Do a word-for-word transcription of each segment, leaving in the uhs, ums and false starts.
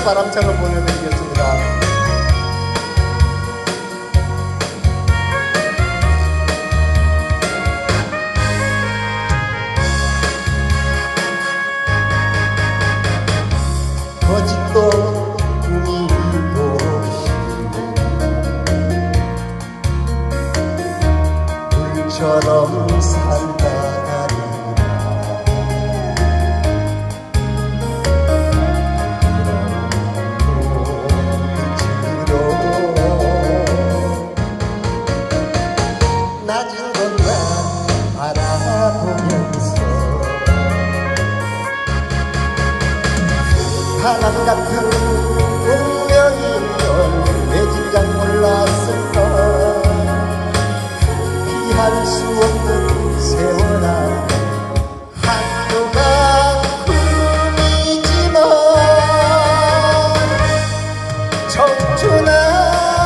바람장을 보내드리겠습니다. 거짓도 꿈이도 불처럼 산다리라. 낮은 건만 바라보면서 바람 같은 운명이면 왜 진작 몰랐을까. 피할 수 없는 세월아 한조각 꿈이지만 청춘아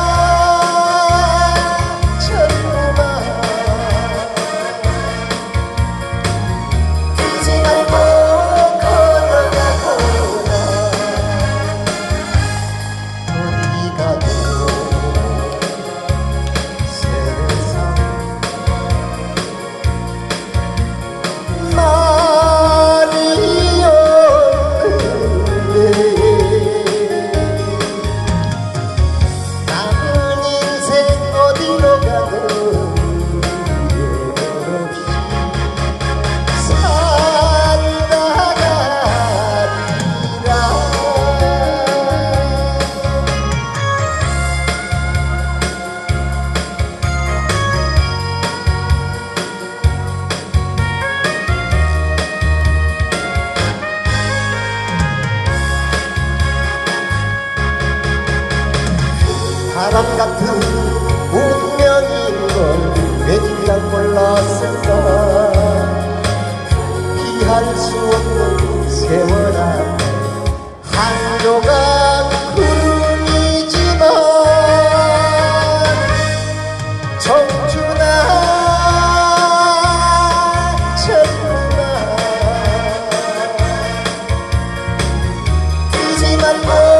바람 같은 운명인 걸 왜 진작 몰랐을까. 피할 수 없는 세월아 한 조각 구름이지만 청춘아 청춘아 뛰지 말고